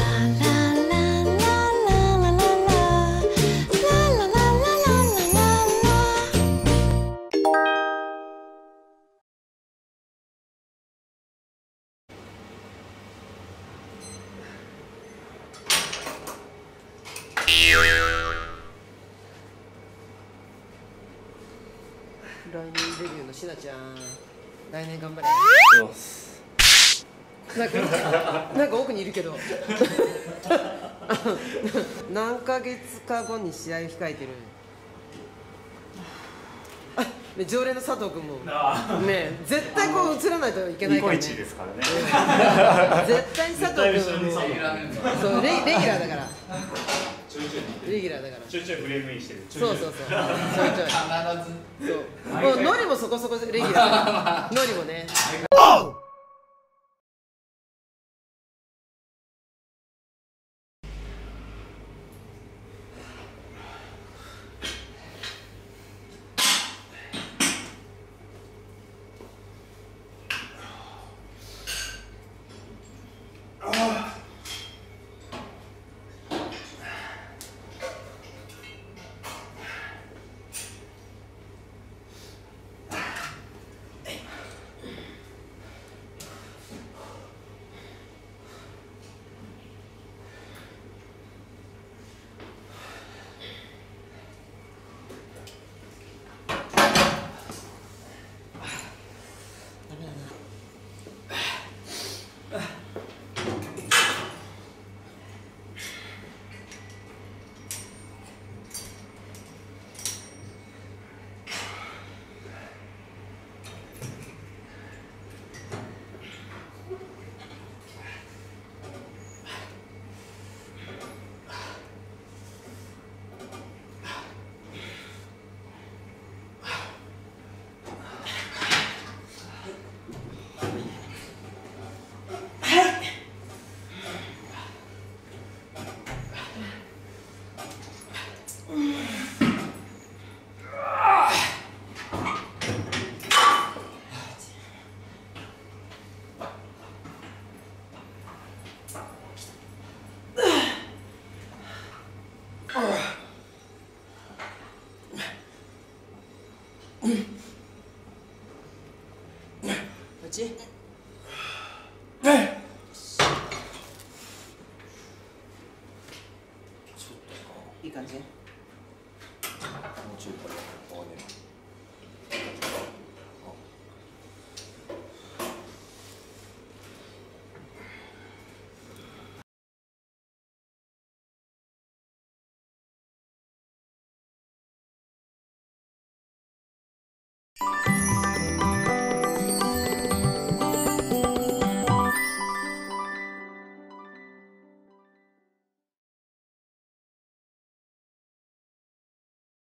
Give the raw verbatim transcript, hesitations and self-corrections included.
来年デビューのしなちゃん、来年頑張れ。なんかなんか奥にいるけど何ヶ月か後に試合を控えてる。あ、常連の佐藤君もね、絶対こう映らないといけないからね。 ニコイチですからね。 絶対佐藤君もそうレレギュラーだから。レギュラーだから。 ちょいちょいフレームインしてる。 そうそうそう。ちょいちょい。そう。もうノリもそこそこレギュラー。ノリもね。うちいい感じ。もうちょいこれこうね。